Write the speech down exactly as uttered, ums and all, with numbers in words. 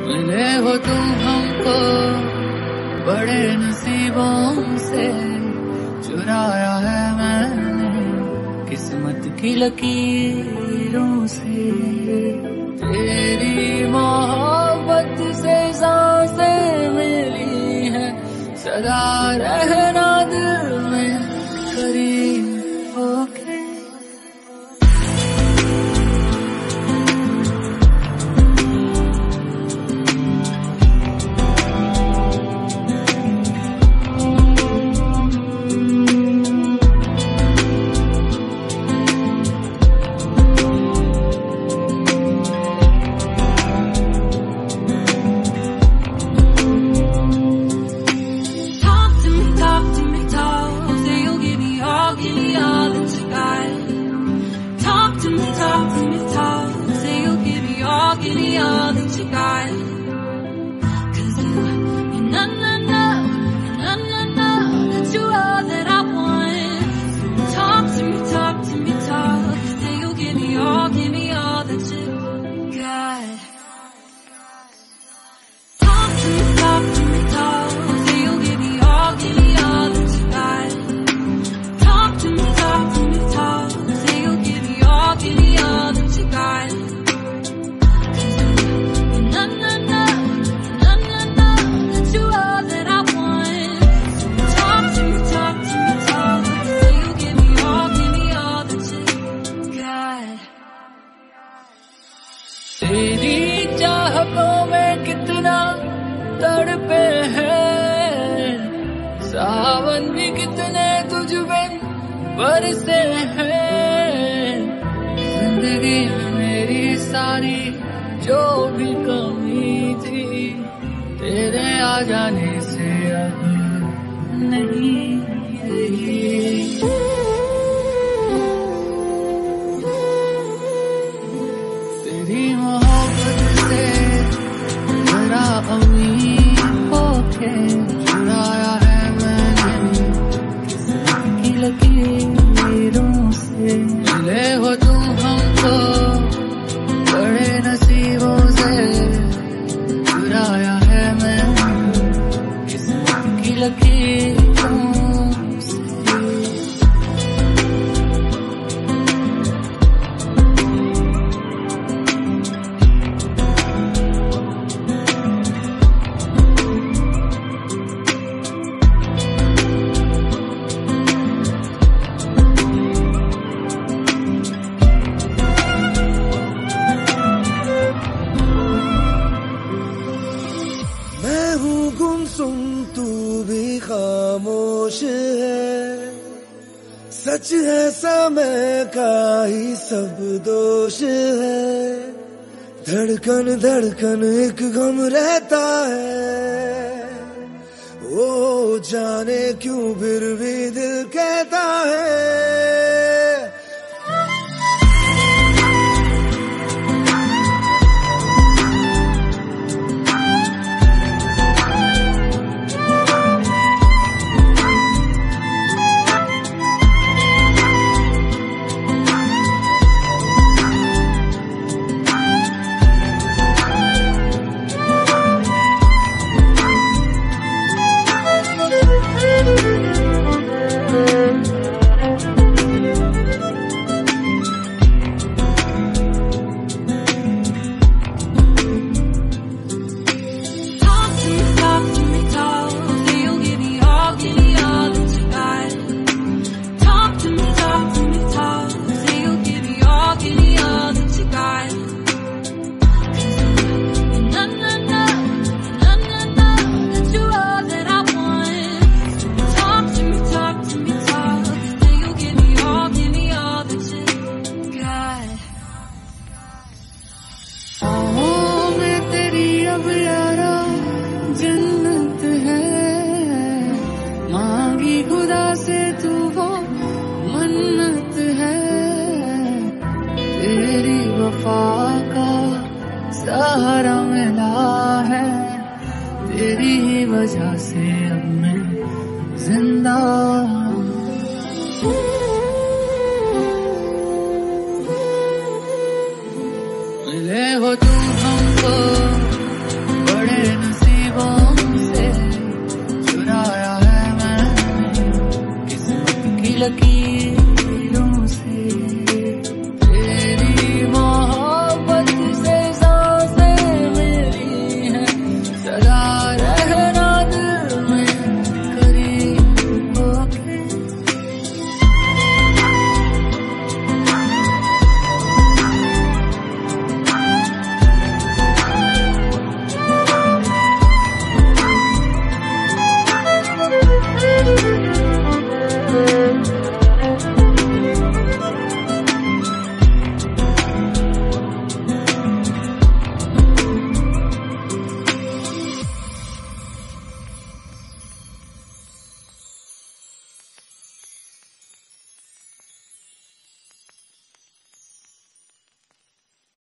मिले हो तुम हमको बड़े नसीबों से, चुराया है मैंने किस्मत की लकीरों से। तेरी मोहब्बत से सांसें मिली है, सदा रहना दिल में करीब होके। तेरी चाहतों में कितना तड़पे हैं, सावन भी कितने तुझ पे बरसे हैं। जिंदगी में मेरी सारी जो भी कमी थी, तेरे आ जाने से अब नहीं रही। तेरी मोहब्बत से मेरा अमीर होके, चुराया है मैंने किस्मत की लकीरों से। मिले हो तुम हमको बड़े नसीबों से, चुराया है मैंने किस्मत की लकीरों से। गुमसुम तू भी खामोश है, सच है समय का ही सब दोष है। धड़कन धड़कन एक गम रहता है, वो जाने क्यों फिर भी दिल कहता है। खुदा से तू वो मन्नत है, तेरी वफा का सहारा मिला है। तेरी ही वजह से अब मैं जिंदा मिले हो तुम हमको नसीबों से चुराया है मैंने किस्मत की लकीर